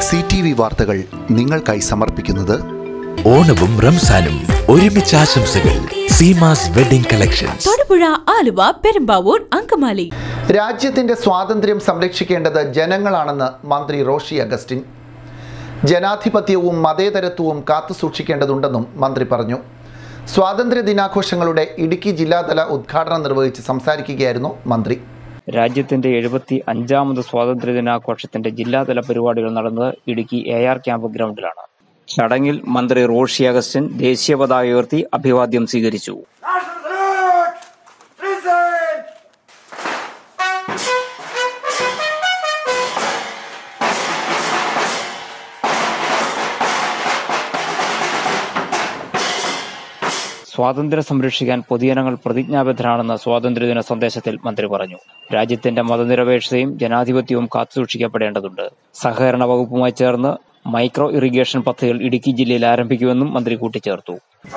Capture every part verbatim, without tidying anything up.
C T V വാർത്തകൾ നിങ്ങൾക്കായി സമർപ്പിക്കുന്നത് ഓണവും റംസാനും ഒരുമിച്ച് ആശംസകൾ. Seemas wedding collections, Thodupuzha, Aluva, Perumbavoor, Angamaly. രാജ്യത്തിന്റെ സ്വാതന്ത്ര്യം സംരക്ഷിക്കേണ്ടത് ജനങ്ങളാണെന്ന് മന്ത്രി റോഷി അഗസ്റ്റിൻ. ജനാധിപത്യവും മതേതരത്വവും കാത്തുസൂക്ഷിക്കേണ്ടതുണ്ടെന്നും മന്ത്രി പറഞ്ഞു. സ്വാതന്ത്ര്യ ദിനാഘോഷങ്ങളുടെ ഇടുക്കി ജില്ലാതല ഉദ്ഘാടനം നിർവഹിച്ച് സംസാരിക്കുകയായിരുന്നു മന്ത്രി. രാജ്യത്തിന്റെ എഴുപത്തി അഞ്ചാമത് സ്വാതന്ത്ര്യ ദിനാഘോഷത്തിന്റെ ജില്ലാതല പരിപാടികൾ നടന്നത് ഇടുക്കി എ ആർ ക്യാമ്പ് ഗ്രൗണ്ടിലാണ്. ചടങ്ങിൽ മന്ത്രി റോഷി അഗസ്റ്റിൻ ദേശീയ പതാക ഉയർത്തി അഭിവാദ്യം സ്വീകരിച്ചു. സ്വാതന്ത്ര്യം സംരക്ഷിക്കാൻ പൊതുജനങ്ങൾ പ്രതിജ്ഞാബദ്ധരാണെന്ന് സ്വാതന്ത്ര്യദിന സന്ദേശത്തിൽ മന്ത്രി പറഞ്ഞു. രാജ്യത്തിന്റെ മതനിരപേക്ഷതയും ജനാധിപത്യവും കാത്തുസൂക്ഷിക്കപ്പെടേണ്ടതുണ്ട്. സഹകരണ വകുപ്പുമായി ചേർന്ന് മൈക്രോ ഇറിഗേഷൻ പദ്ധതികൾ ഇടുക്കി ജില്ലയിൽ ആരംഭിക്കുമെന്നും മന്ത്രി കൂട്ടിച്ചേർത്തു.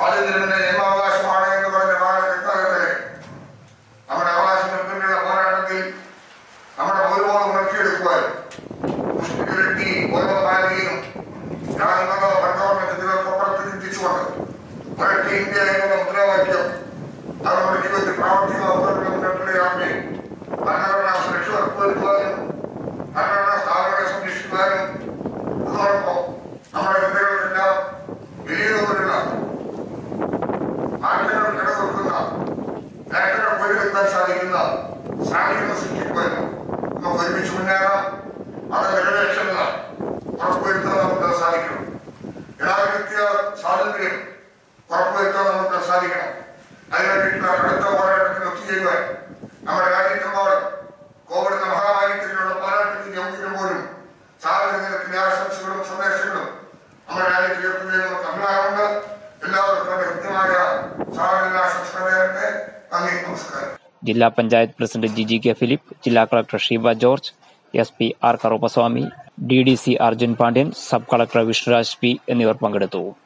സ്വാതന്ത്ര്യം ഉറപ്പുവരുത്താൻ നമുക്ക് സാധിക്കണം. അതിനുവേണ്ടിയിട്ടുള്ള അടുത്ത പോരാട്ടത്തിന് ഒത്തുചേരുവാൻ നമ്മുടെ രാജ്യത്തെമ്പാടും കോവിഡ് മഹാമാരിക്കെതിരെയുള്ള പോരാട്ടത്തിന്റെ ഔദ്യം പോലും സ്വാതന്ത്ര്യദിനത്തിന്റെ ആശംസകളും സന്ദേശങ്ങളും നമ്മുടെ രാജ്യത്ത് ഉയർത്തുന്നതിന് നമുക്ക് അഭിമാനമുണ്ട്. എല്ലാവർക്കും കൃത്യമായ സ്വാതന്ത്ര്യാശംസകൾ നേരത്തെ. നന്ദി, നമസ്കാരം. ജില്ലാ panchayat president Jiji K Philip, ജില്ലാ collector Sheeba George, S P R Karuppaswamy, D D C Arjun Pandian, sub collector Vishnuraj P എന്നിവർ പങ്കെടുത്തു.